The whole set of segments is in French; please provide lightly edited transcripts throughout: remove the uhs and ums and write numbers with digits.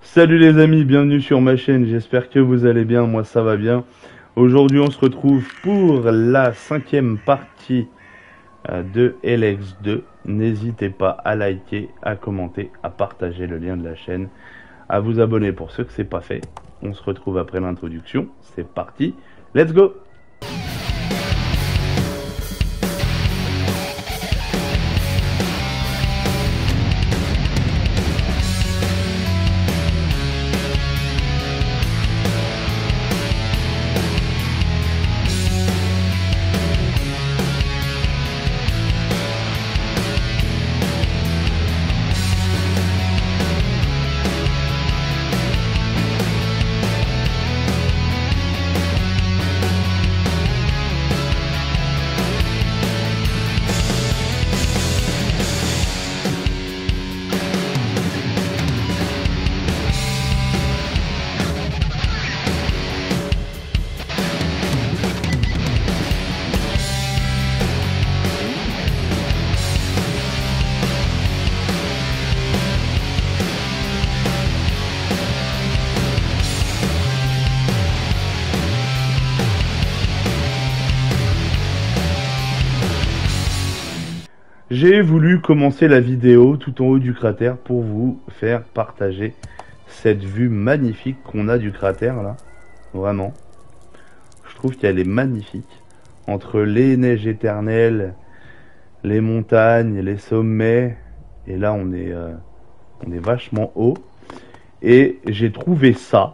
Salut les amis, bienvenue sur ma chaîne, j'espère que vous allez bien, moi ça va bien. Aujourd'hui on se retrouve pour la 5e partie de LX2. N'hésitez pas à liker, à commenter, à partager le lien de la chaîne, à vous abonner pour ceux que c'est pas fait. On se retrouve après l'introduction, c'est parti, let's go! J'ai voulu commencer la vidéo tout en haut du cratère pour vous faire partager cette vue magnifique qu'on a du cratère là. Vraiment. Je trouve qu'elle est magnifique. Entre les neiges éternelles, les montagnes, les sommets. Et là on est vachement haut. Et j'ai trouvé ça.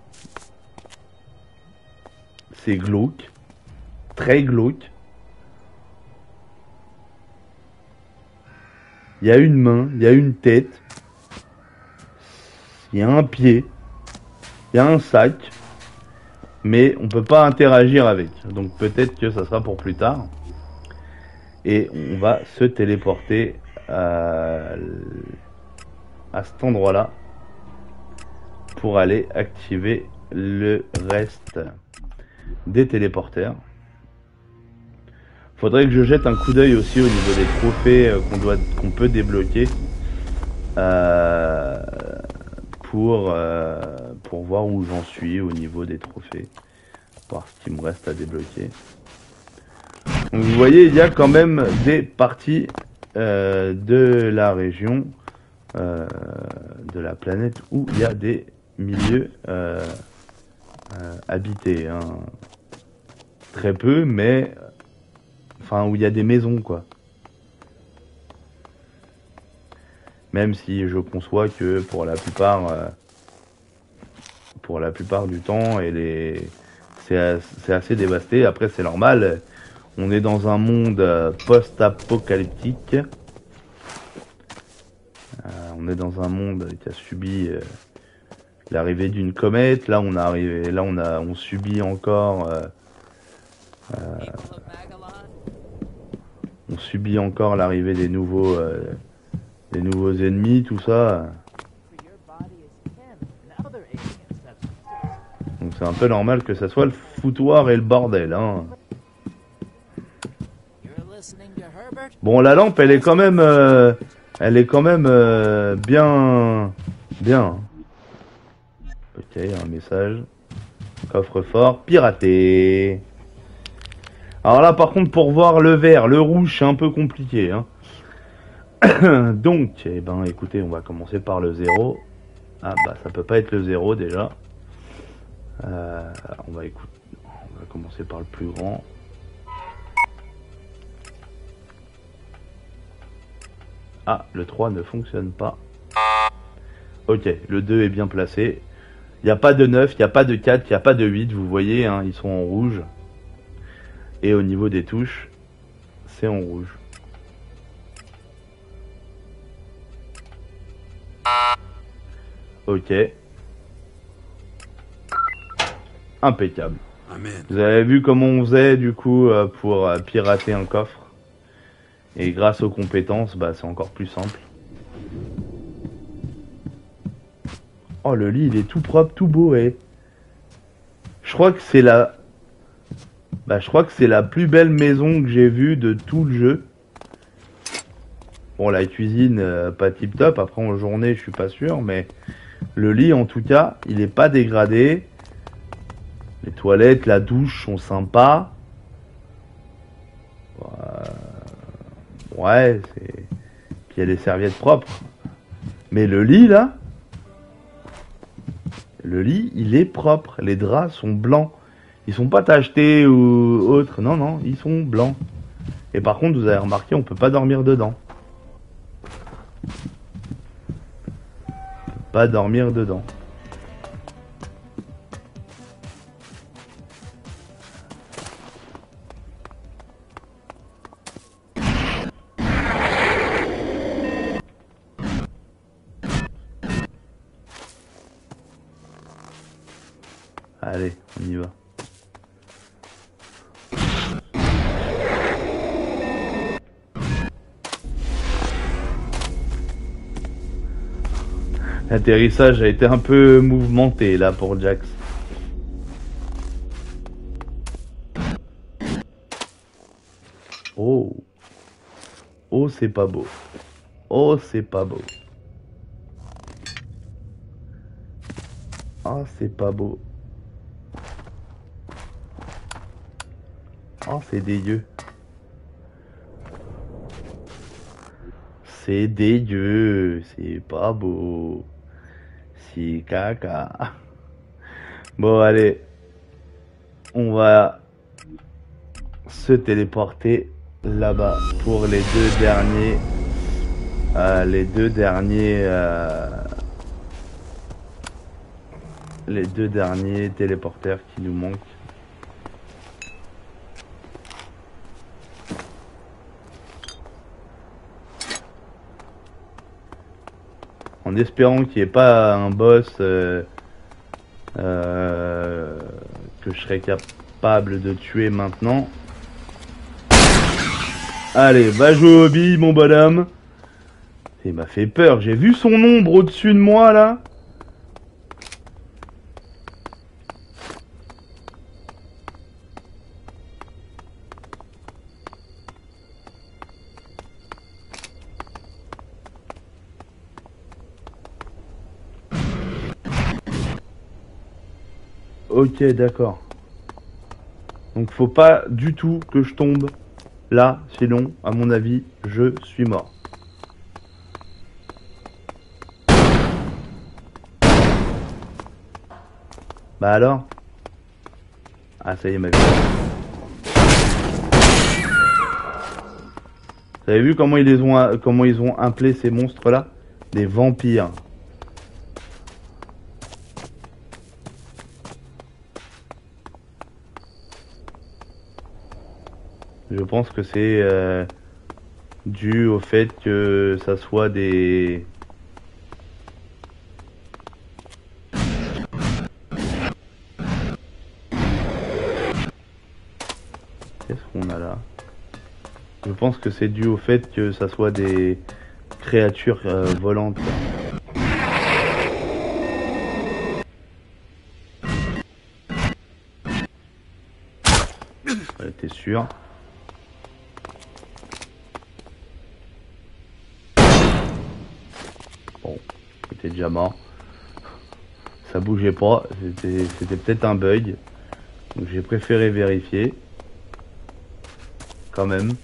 C'est glauque. Très glauque. Il y a une main, il y a une tête, il y a un pied, il y a un sac, mais on peut pas interagir avec. Donc peut-être que ça sera pour plus tard. Et on va se téléporter à cet endroit-là pour aller activer le reste des téléporteurs. Faudrait que je jette un coup d'œil aussi au niveau des trophées qu'on peut débloquer pour voir où j'en suis au niveau des trophées, voir ce qu'il me reste à débloquer. Donc vous voyez, il y a quand même des parties de la région, de la planète où il y a des milieux habités, hein. Très peu, mais enfin, où il y a des maisons, quoi. Même si je conçois que pour la plupart du temps, c'est assez dévasté. Après, c'est normal. On est dans un monde post-apocalyptique. On est dans un monde qui a subi l'arrivée d'une comète. Là, on subit encore. On subit encore l'arrivée des nouveaux ennemis, tout ça. Donc c'est un peu normal que ça soit le foutoir et le bordel, hein. Bon, la lampe, elle est quand même bien. Ok, un message. Coffre-fort piraté. Alors là, par contre, pour voir le vert, le rouge, c'est un peu compliqué, hein. Donc, eh ben, écoutez, on va commencer par le 0. Ah, bah, ça peut pas être le 0, déjà. On va commencer par le plus grand. Ah, le 3 ne fonctionne pas. Ok, le 2 est bien placé. Il n'y a pas de 9, il n'y a pas de 4, il n'y a pas de 8, vous voyez, hein, ils sont en rouge. Et au niveau des touches, c'est en rouge. Ok. Impeccable. Amen. Vous avez vu comment on faisait du coup pour pirater un coffre. Et grâce aux compétences, bah c'est encore plus simple. Oh, le lit, il est tout propre, tout beau, eh. Je crois que c'est la... Bah, je crois que c'est la plus belle maison que j'ai vue de tout le jeu. Bon, la cuisine, pas tip top. Après, en journée, je suis pas sûr, mais Le lit, en tout cas, il est pas dégradé. Les toilettes, la douche sont sympas. Ouais, c'est... Puis il y a des serviettes propres. Mais le lit, là... Le lit, il est propre. Les draps sont blancs. Ils sont pas tachetés ou autres. Non, non, ils sont blancs. Et par contre, vous avez remarqué, on peut pas dormir dedans. On peut pas dormir dedans. Allez, on y va. L'atterrissage a été un peu mouvementé là pour Jax. Oh. Oh, c'est pas beau. Oh, c'est pas beau. Oh, c'est pas beau. Oh, c'est dégueu. C'est dégueu. C'est pas beau. C'est caca. Bon, allez. On va se téléporter là-bas pour les deux derniers. Les deux derniers téléporteurs qui nous manquent. En espérant qu'il n'y ait pas un boss que je serais capable de tuer maintenant. Allez, va jouer au billes, mon bonhomme. Il m'a fait peur. J'ai vu son ombre au-dessus de moi, là. Ok, d'accord. Donc faut pas du tout que je tombe là, sinon, à mon avis, je suis mort. Bah alors? Ah ça y est, ma vie. Vous avez vu comment ils ont appelé ces monstres là? Des vampires. Je pense que c'est dû au fait que ça soit des... Qu'est-ce qu'on a là? Je pense que c'est dû au fait que ça soit des créatures volantes. T'es sûr? Bon, c'était déjà mort. Ça bougeait pas, c'était peut-être un bug. Donc j'ai préféré vérifier. Quand même.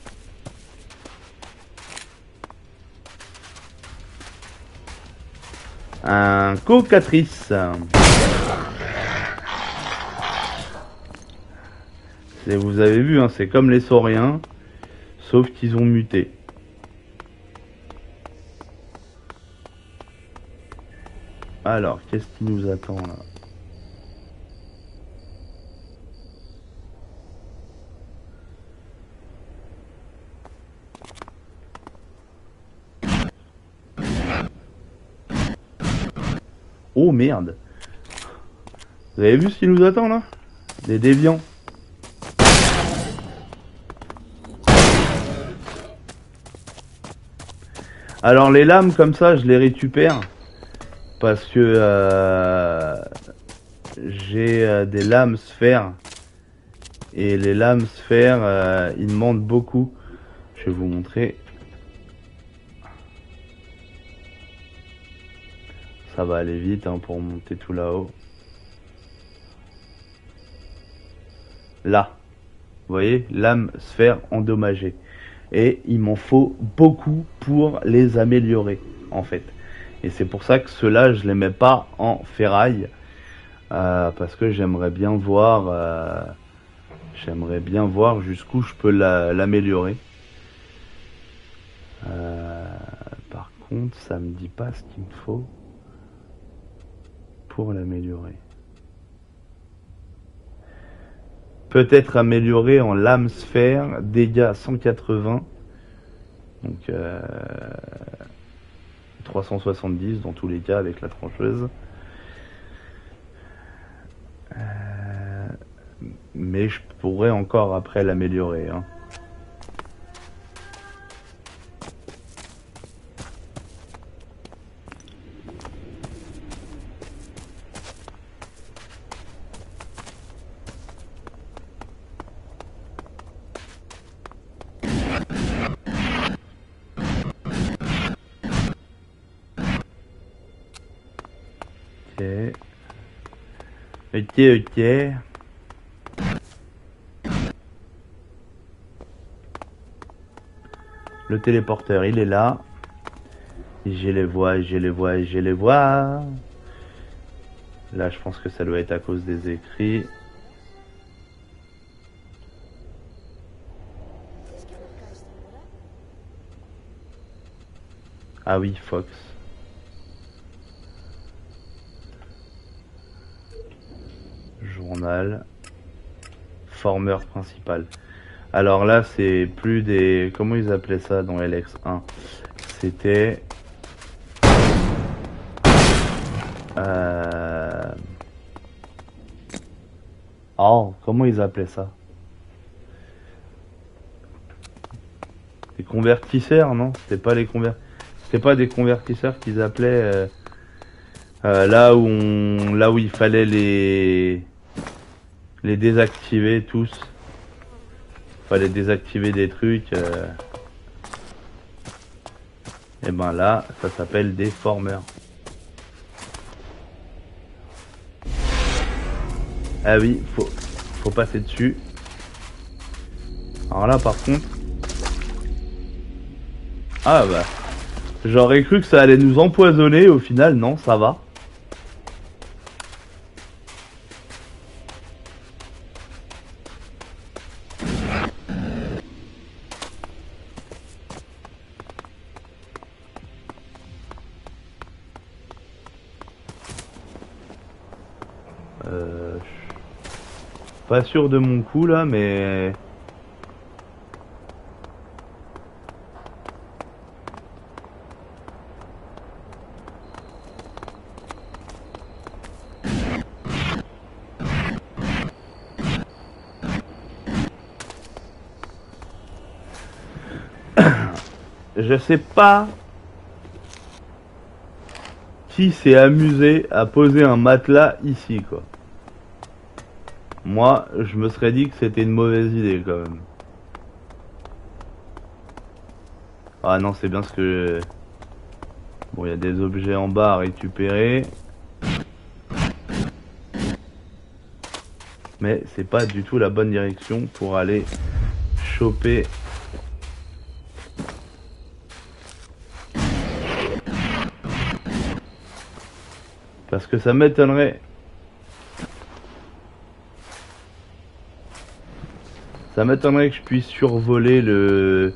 Un cocatrice. Vous avez vu, hein, c'est comme les sauriens, sauf qu'ils ont muté. Alors, qu'est-ce qui nous attend là? Oh merde! Vous avez vu ce qui nous attend là? Des déviants. Alors les lames comme ça, je les récupère parce que j'ai des lames sphères et les lames sphères, ils demandent beaucoup. Je vais vous montrer. Ça va aller vite hein, pour monter tout là-haut. Là, vous voyez, lame sphère endommagée. Et il m'en faut beaucoup pour les améliorer, en fait. Et c'est pour ça que ceux-là, je les mets pas en ferraille. Parce que j'aimerais bien voir jusqu'où je peux l'améliorer. Par contre, ça me dit pas ce qu'il me faut pour l'améliorer. Peut-être améliorer en lame sphère, dégâts 180, donc 370 dans tous les cas avec la trancheuse. Mais je pourrais encore après l'améliorer. Hein. Ok. Le téléporteur, il est là. Je les vois. Là, je pense que ça doit être à cause des écrits. Ah oui, Fox. Journal. Formeur principal. Alors là, c'est plus des... Comment ils appelaient ça dans LX1? C'était... Oh, comment ils appelaient ça? Des convertisseurs, non? C'était pas des convertisseurs qu'ils appelaient là où il fallait les désactiver tous. Fallait désactiver des trucs. Et ben là, ça s'appelle des formeurs. Ah oui, faut passer dessus. Alors là, par contre, ah bah, j'aurais cru que ça allait nous empoisonner. Au final, non, ça va. Pas sûr de mon coup là, mais... Je sais pas qui s'est amusé à poser un matelas ici, quoi. Moi, je me serais dit que c'était une mauvaise idée, quand même. Ah non, c'est bien ce que... Bon, il y a des objets en bas à récupérer. Mais c'est pas du tout la bonne direction pour aller choper... Parce que ça m'étonnerait... Ça m'étonnerait que je puisse survoler le...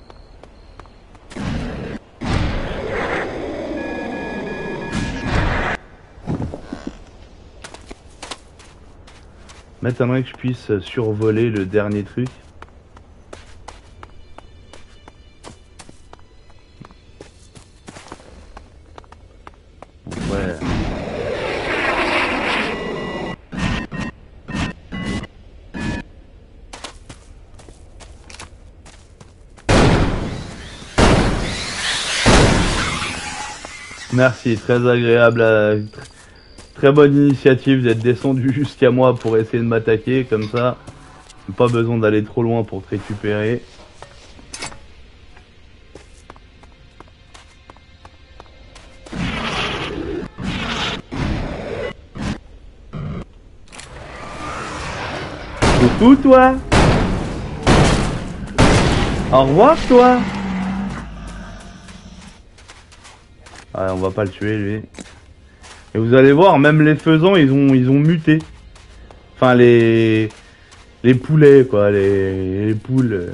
M'étonnerait que je puisse survoler le dernier truc. Ouais. Merci, très agréable, très bonne initiative d'être descendu jusqu'à moi pour essayer de m'attaquer, comme ça, pas besoin d'aller trop loin pour te récupérer. Coucou toi. Au revoir toi. Ouais, on va pas le tuer lui. Et vous allez voir, même les faisans, ils ont muté. Enfin les poulets quoi, les poules.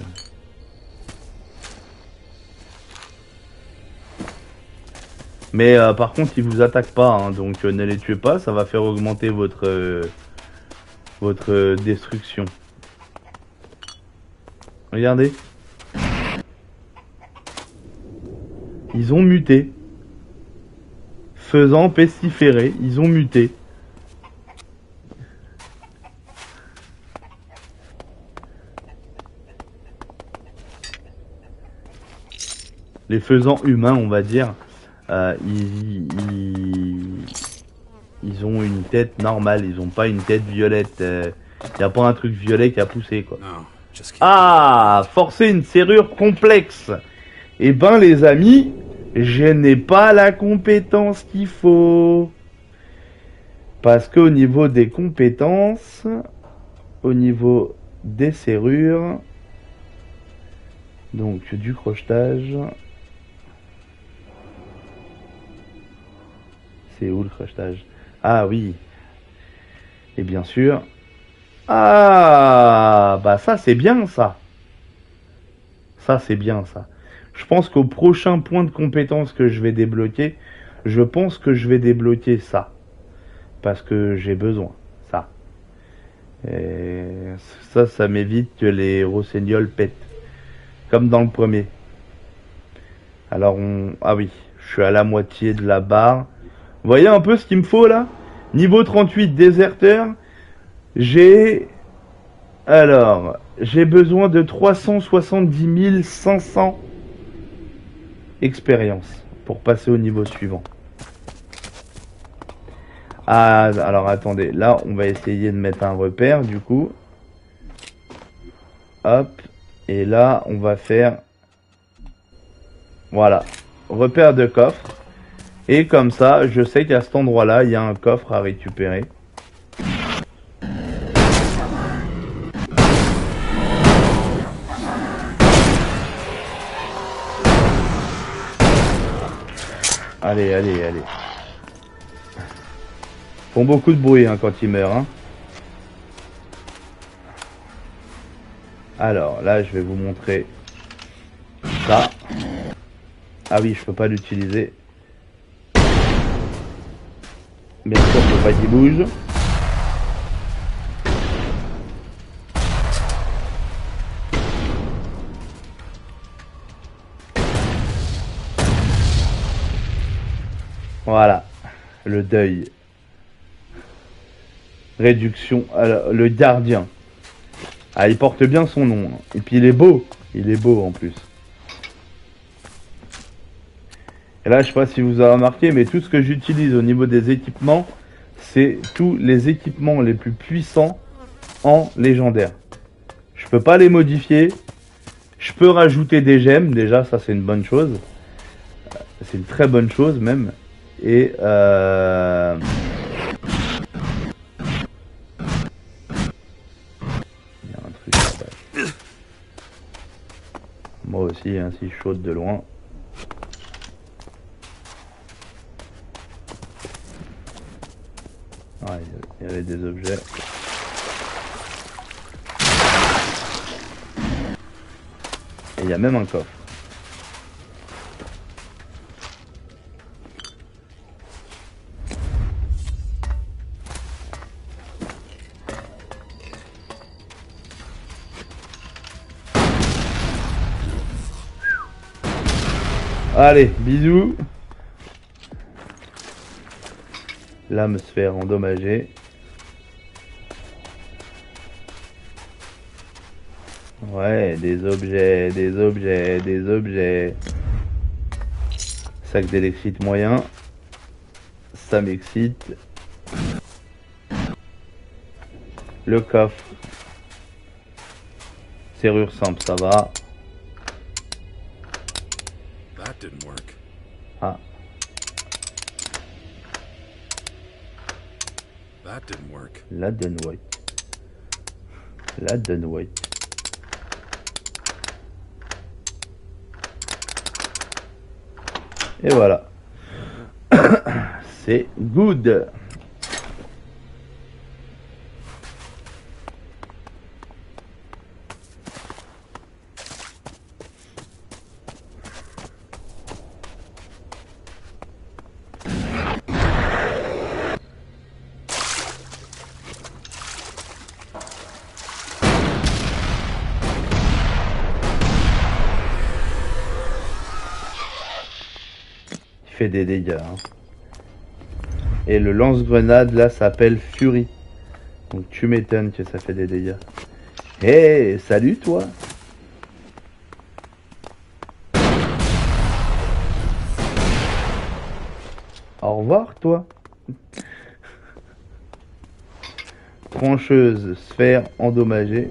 Mais par contre, ils vous attaquent pas, hein, donc ne les tuez pas, ça va faire augmenter votre destruction. Regardez. Ils ont muté. Faisant pestiféré, ils ont muté. Les faisans humains, on va dire, ils ont une tête normale, ils ont pas une tête violette. Y a pas un truc violet qui a poussé quoi. Ah, forcer une serrure complexe. Eh ben les amis, je n'ai pas la compétence qu'il faut. Parce qu'au niveau des compétences, au niveau des serrures, donc du crochetage, c'est où le crochetage? Ah oui, et bien sûr, ah bah ça c'est bien ça. Ça c'est bien ça. Je pense qu'au prochain point de compétence que je vais débloquer, je pense que je vais débloquer ça. Parce que j'ai besoin. Ça. Et ça m'évite que les rossignols pètent. Comme dans le premier. Alors ah oui, je suis à la moitié de la barre. Vous voyez un peu ce qu'il me faut là? Niveau 38, déserteur. J'ai... Alors, j'ai besoin de 370 500 expériences pour passer au niveau suivant. Ah, alors attendez, là on va essayer de mettre un repère du coup. Hop, et là on va faire... Voilà, repère de coffre. Et comme ça, je sais qu'à cet endroit-là, il y a un coffre à récupérer. Allez, allez, allez. Ils font beaucoup de bruit hein, quand ils meurent. Hein. Alors, là, je vais vous montrer ça. Ah oui, je peux pas l'utiliser. Bien sûr, faut pas qu'il bouge. Voilà, le deuil. Réduction, alors, le gardien. Ah, il porte bien son nom. Hein. Et puis il est beau en plus. Et là, je sais pas si vous avez remarqué, mais tout ce que j'utilise au niveau des équipements, c'est tous les équipements les plus puissants en légendaire. Je peux pas les modifier. Je peux rajouter des gemmes, déjà, ça c'est une bonne chose. C'est une très bonne chose même. Et il y a un truc là-bas. Moi aussi, hein, si je saute de loin. Ah, il y avait des objets. Et il y a même un coffre. Allez, bisous. Lame sphère endommagée. Ouais, des objets, des objets, des objets. Sac d'électrite moyen. Ça m'excite. Le coffre. Serrure simple, ça va. Ah. Là, didn't work. La Dun White. Et voilà. C'est good. Fait des dégâts. Hein. Et le lance-grenade là s'appelle Fury. Donc tu m'étonnes que ça fait des dégâts. Hey, salut toi. Au revoir toi. Trancheuse, sphère endommagée.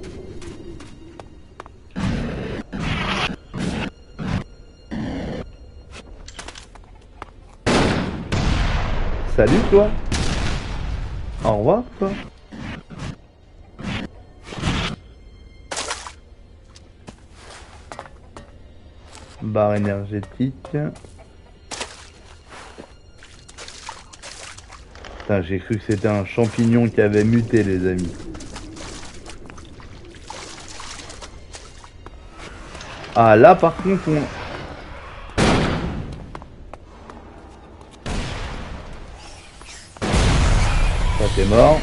Salut toi. Au revoir toi. Barre énergétique. Putain, j'ai cru que c'était un champignon qui avait muté les amis. Ah là par contre on... Ça t'es mort.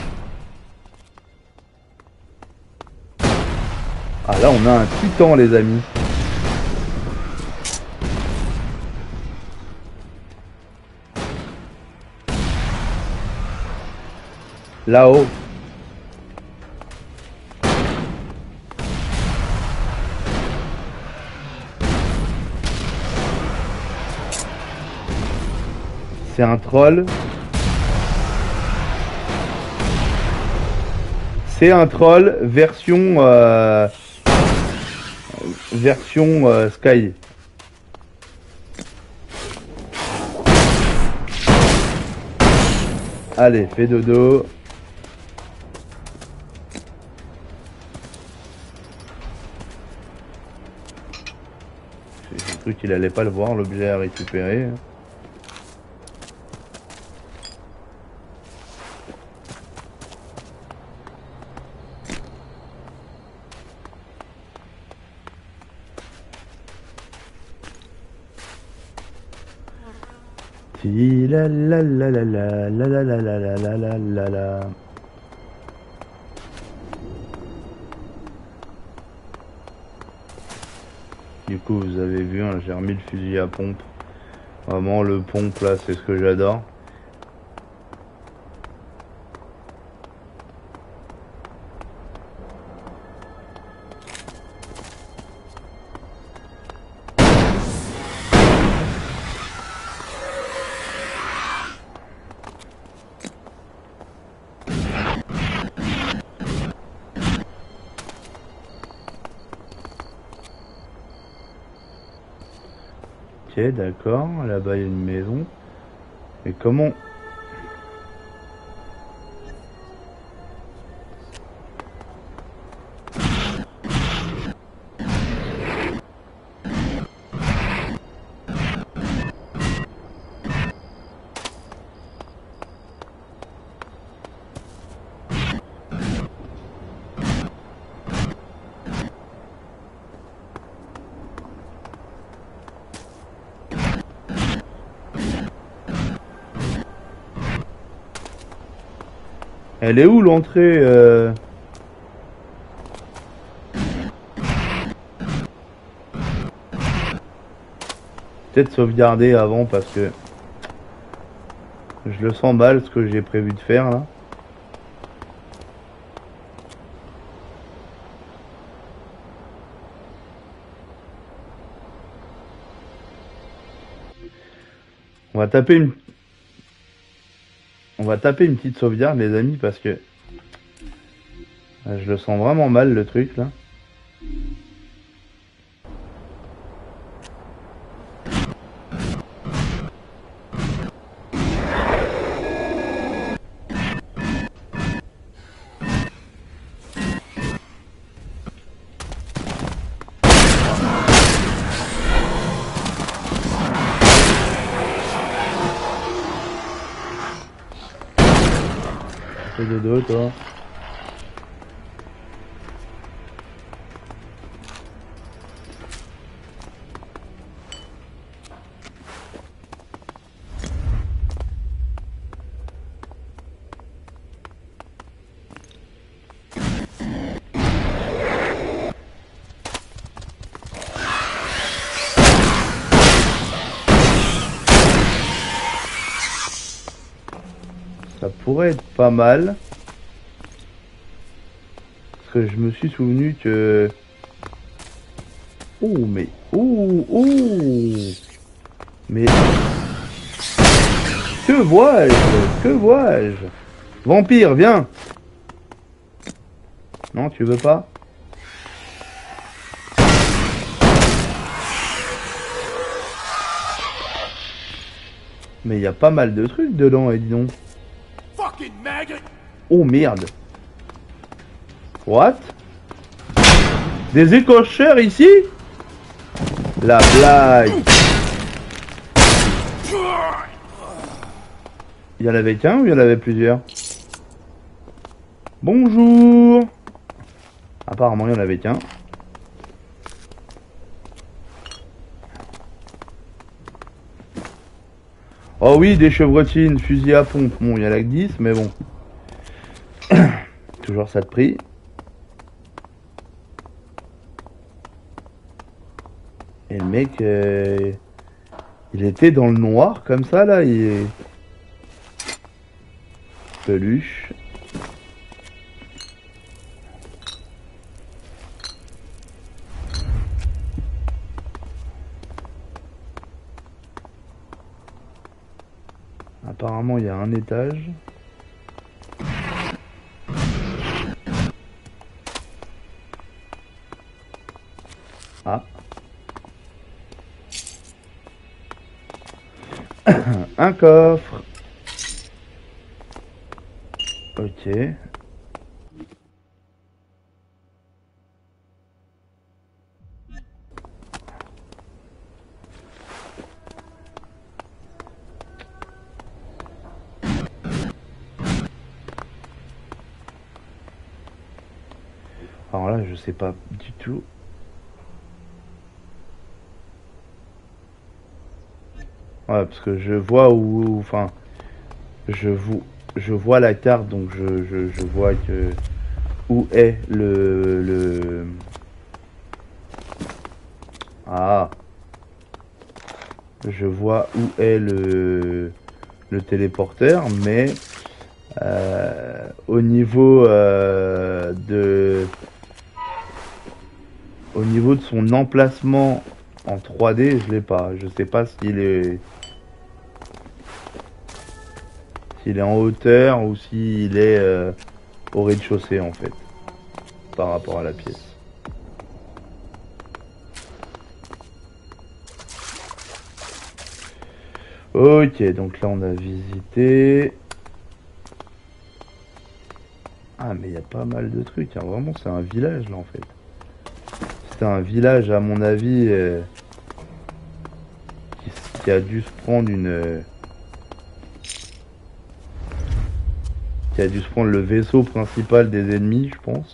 Ah là on a un titan les amis. Là-haut. C'est un troll. C'est un troll version Sky. Allez, fais dodo. J'ai cru qu'il allait pas le voir, l'objet à récupérer. La la la la la la la la la la la la la la. Du coup vous avez vu, hein, j'ai remis le fusil à pompe. Vraiment le pompe là c'est ce que j'adore. Ok, d'accord, là-bas il y a une maison. Mais comment... Elle est où l'entrée Peut-être sauvegarder avant parce que je le sens mal ce que j'ai prévu de faire là. On va taper une petite sauvegarde les amis parce que je le sens vraiment mal le truc là. Fais dodo, toi. Ça pourrait être pas mal. Parce que je me suis souvenu que... Oh, mais... Oh, oh. Mais... Que vois-je? Que vois-je? Vampire, viens! Non, tu veux pas? Mais il y a pas mal de trucs dedans, et dis donc. Oh merde. What? Des écorcheurs ici? La blague. Il y en avait qu'un ou il y en avait plusieurs? Bonjour. Apparemment il y en avait qu'un. Oh oui, des chevrotines, fusil à pompe. Bon, il y en a que 10, mais bon. Toujours ça de prix. Et le mec, il était dans le noir comme ça là. Il est... Peluche. Apparemment, il y a un étage. Ah. Un coffre. Ok. Alors là, je sais pas du tout. Ouais, parce que je vois où, enfin, je vois la carte, donc je vois que où est le... Ah, je vois où est le téléporteur, mais au niveau au niveau de son emplacement en 3D, je l'ai pas. Je sais pas s'il est en hauteur ou s'il est au rez-de-chaussée en fait, par rapport à la pièce. Ok, donc là on a visité. Ah mais il y a pas mal de trucs, hein. Vraiment c'est un village là en fait. C'était un village à mon avis qui a dû se prendre qui a dû se prendre le vaisseau principal des ennemis, je pense.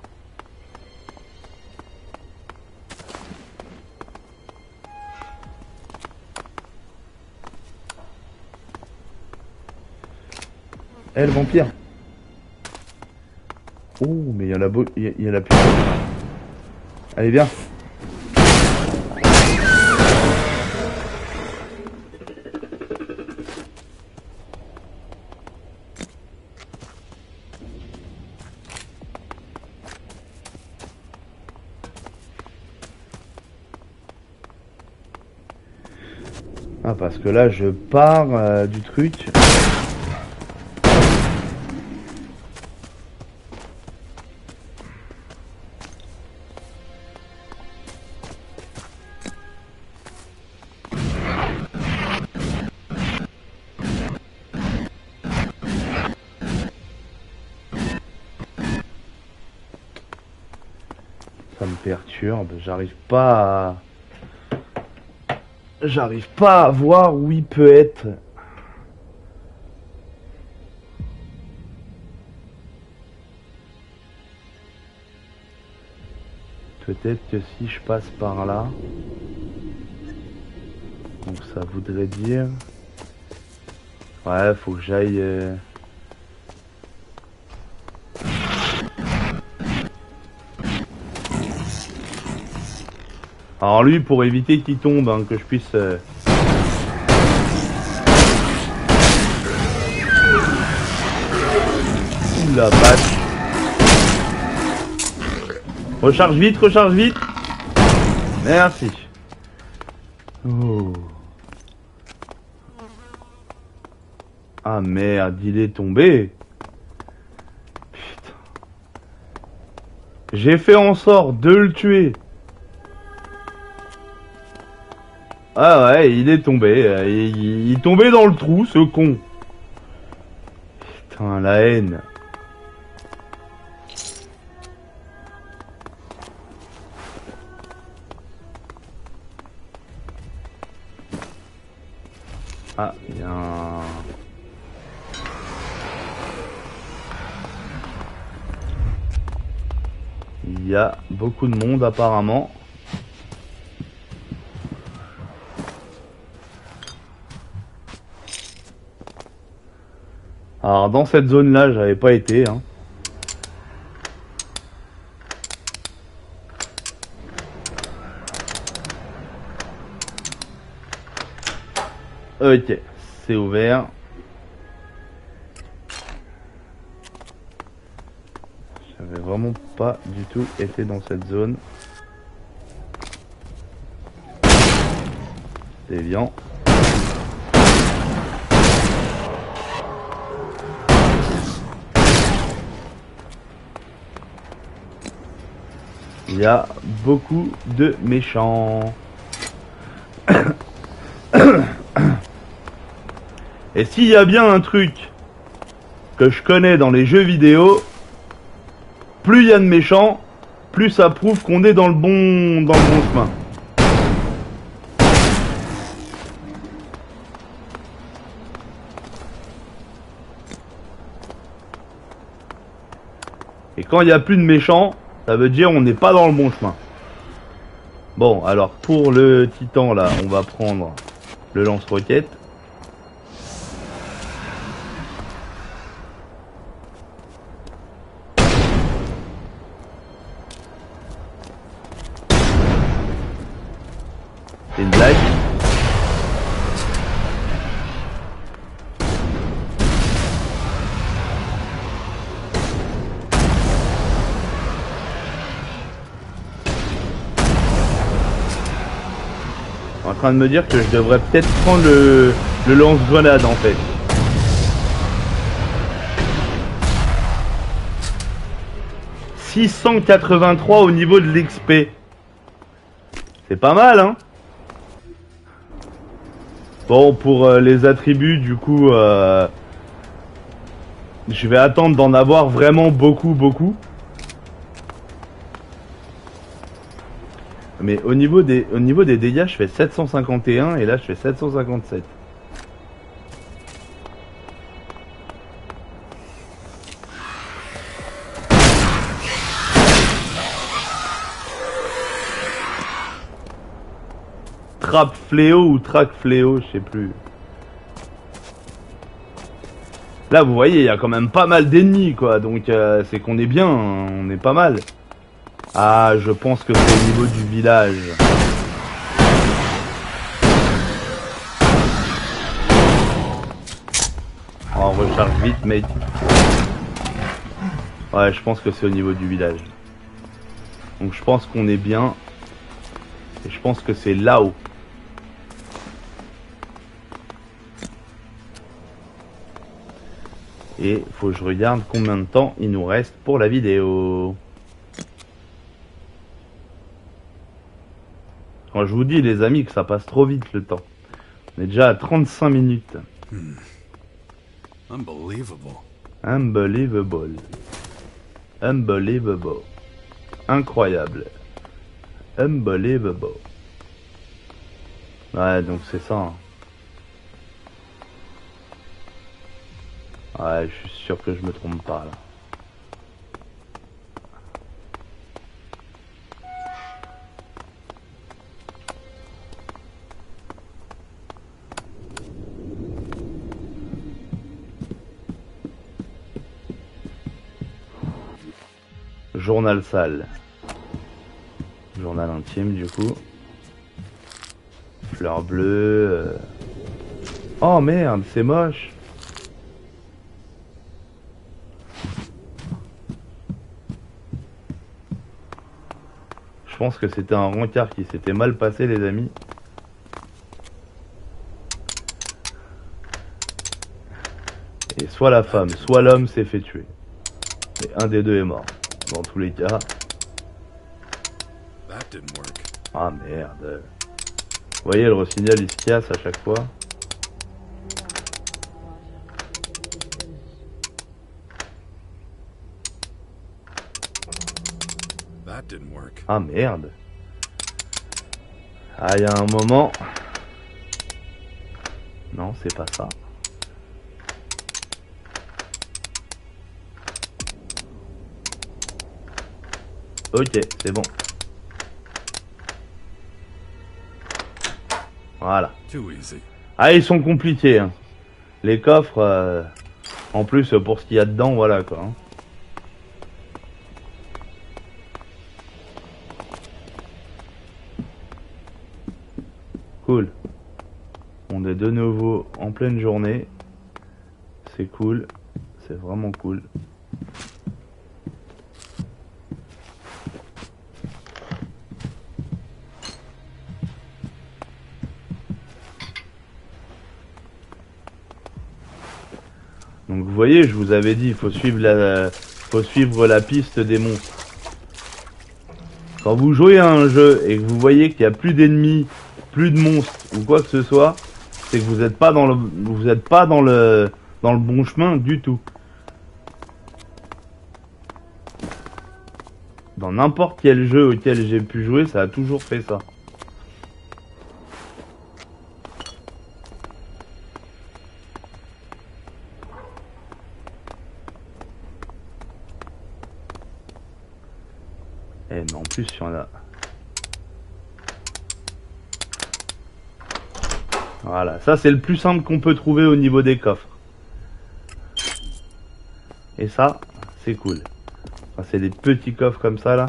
Eh, le vampire. Oh, mais il y en a il y en a plus. Allez, viens. Ah, parce que là, je pars du truc. Ça me perturbe, j'arrive pas à voir où il peut être. Peut-être que si je passe par là, donc ça voudrait dire... Ouais, faut que j'aille... Alors lui, pour éviter qu'il tombe, hein, que je puisse... Ouh la vache. Recharge vite, recharge vite. Merci. Oh. Ah merde, il est tombé. Putain. J'ai fait en sorte de le tuer. Ah ouais, il est tombé. Il est tombé dans le trou, ce con. Putain, la haine. Ah, il y a un... Il y a beaucoup de monde apparemment. Alors dans cette zone là j'avais pas été hein. Ok, c'est ouvert. J'avais vraiment pas du tout été dans cette zone. Déviant. Il y a beaucoup de méchants. Et s'il y a bien un truc que je connais dans les jeux vidéo, plus il y a de méchants, plus ça prouve qu'on est dans le bon chemin. Et quand il n'y a plus de méchants, ça veut dire on n'est pas dans le bon chemin. Bon, alors pour le titan là, on va prendre le lance-roquette. C'est une blague. En train de me dire que je devrais peut-être prendre le lance-grenade en fait. « 683 au niveau de l'XP. C'est pas mal hein. Bon pour les attributs du coup je vais attendre d'en avoir vraiment beaucoup. Mais au niveau des dégâts je fais 751 et là je fais 757. Trappe fléau ou traque fléau, je sais plus. Là vous voyez il y a quand même pas mal d'ennemis quoi, donc c'est qu'on est bien, hein, on est pas mal. Ah je pense que c'est au niveau du village. Oh, on recharge vite mec. Ouais je pense que c'est au niveau du village. Donc je pense qu'on est bien. Et je pense que c'est là-haut. Et faut que je regarde combien de temps il nous reste pour la vidéo. Quand je vous dis les amis que ça passe trop vite le temps. On est déjà à 35 minutes. Unbelievable. Unbelievable. Unbelievable. Incroyable. Unbelievable. Ouais donc c'est ça. Hein. Ouais, je suis sûr que je me trompe pas là. Journal sale. Journal intime du coup. Fleur bleue. Oh merde, c'est moche. Je pense que c'était un rencard qui s'était mal passé les amis. Et soit la femme, soit l'homme s'est fait tuer. Et un des deux est mort. Dans tous les cas. Ah merde. Vous voyez le rossignol il se casse à chaque fois. Ah merde. Ah il y a un moment. Non c'est pas ça. Ok c'est bon. Voilà. Ah ils sont compliqués hein. Les coffres en plus pour ce qu'il y a dedans voilà quoi hein. Cool. On est de nouveau en pleine journée. C'est cool. C'est vraiment cool. Donc vous voyez, je vous avais dit, il faut suivre la piste des monstres. Quand vous jouez à un jeu et que vous voyez qu'il n'y a plus d'ennemis, plus de monstres ou quoi que ce soit, c'est que vous n'êtes pas dans le bon chemin du tout. Dans n'importe quel jeu auquel j'ai pu jouer, ça a toujours fait ça. Eh mais en plus il y en a. Voilà, ça c'est le plus simple qu'on peut trouver au niveau des coffres. Et ça, c'est cool. Enfin, c'est des petits coffres comme ça là.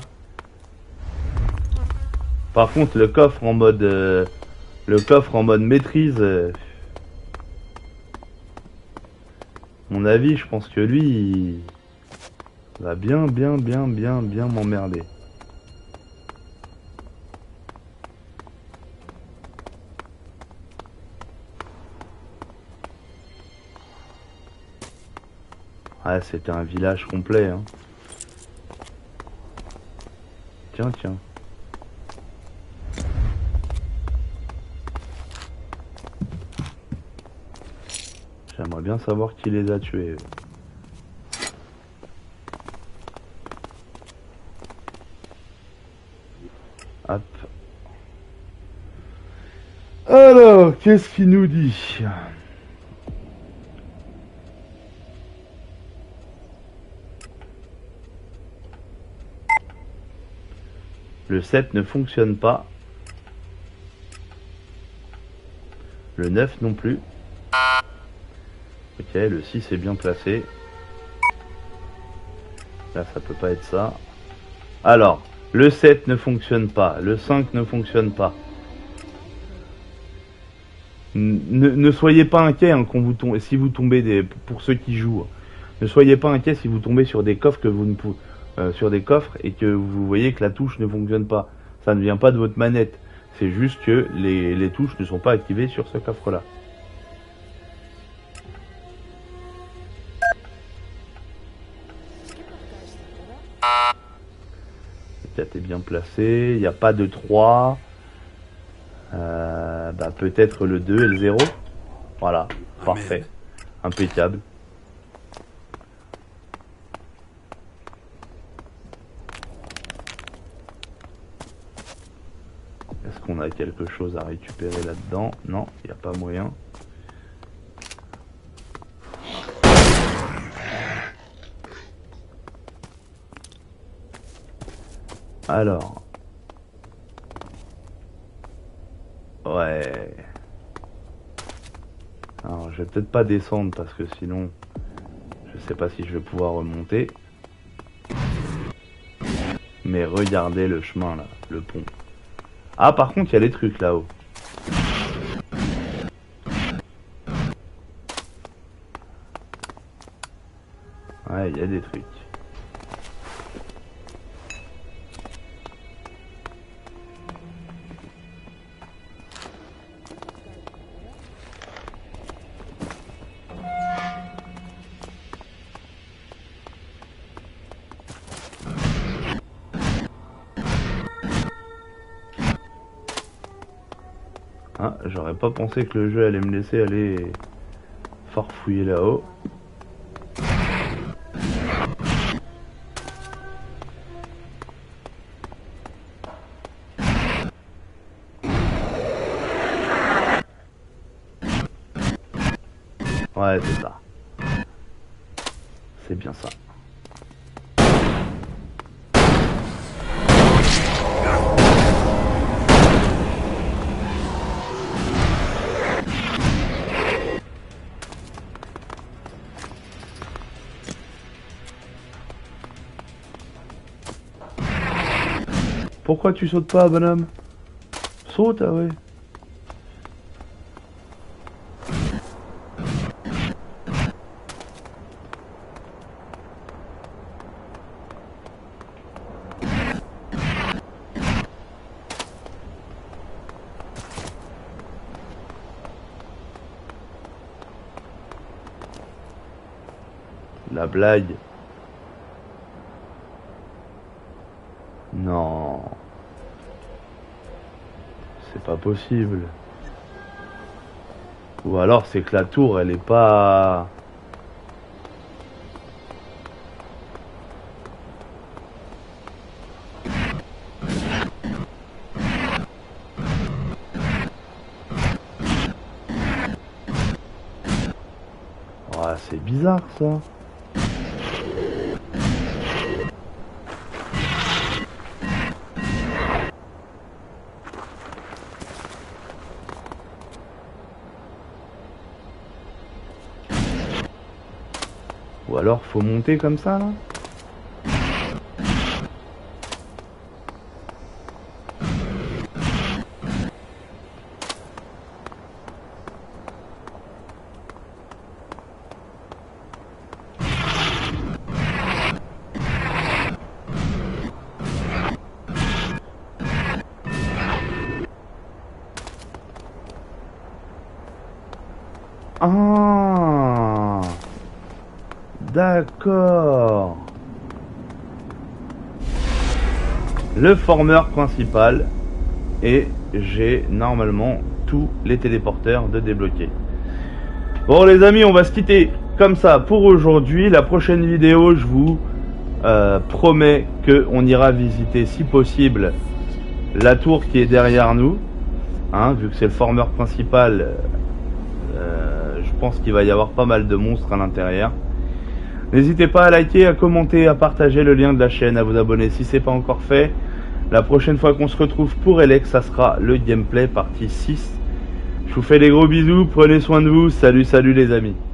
Par contre le coffre en mode maîtrise, mon avis, je pense que lui il va bien m'emmerder. Ah, c'était un village complet, hein. Tiens. J'aimerais bien savoir qui les a tués. Hop. Alors, qu'est-ce qu'il nous dit ? Le 7 ne fonctionne pas. Le 9 non plus. Ok, le 6 est bien placé. Là, ça peut pas être ça. Alors, le 7 ne fonctionne pas. Le 5 ne fonctionne pas. Ne soyez pas inquiets hein, quand vous tombez, si vous tombez pour ceux qui jouent. Ne soyez pas inquiets si vous tombez sur des coffres que vous ne pouvez... sur des coffres et que vous voyez que la touche ne fonctionne pas. Ça ne vient pas de votre manette. C'est juste que les touches ne sont pas activées sur ce coffre là. Le 4 est bien placé. Il n'y a pas de 3. Bah, peut-être le 2 et le 0. Voilà. Parfait. Impeccable. Est-ce qu'on a quelque chose à récupérer là-dedans? Non, il n'y a pas moyen. Alors. Ouais. Alors, je vais peut-être pas descendre parce que sinon, je sais pas si je vais pouvoir remonter. Mais regardez le chemin là, le pont. Ah par contre il y a des trucs là-haut. Ouais, il y a des trucs. Ah, j'aurais pas pensé que le jeu allait me laisser aller farfouiller là-haut. Ouais, c'est ça. C'est bien ça. Pourquoi tu sautes pas, bonhomme? Saute, ah ouais. La blague. Non. C'est pas possible. Ou alors c'est que la tour elle est pas... Ouais, c'est bizarre ça. Ou alors faut monter comme ça là. Ah, d'accord. Le formeur principal et j'ai normalement tous les téléporteurs de débloquer. Bon les amis, on va se quitter comme ça pour aujourd'hui. La prochaine vidéo, je vous promets qu'on ira visiter si possible la tour qui est derrière nous, hein, vu que c'est le formeur principal. Je pense qu'il va y avoir pas mal de monstres à l'intérieur. N'hésitez pas à liker, à commenter, à partager le lien de la chaîne, à vous abonner si c'est pas encore fait. La prochaine fois qu'on se retrouve pour Elex, ça sera le gameplay partie 6. Je vous fais des gros bisous, prenez soin de vous, salut les amis.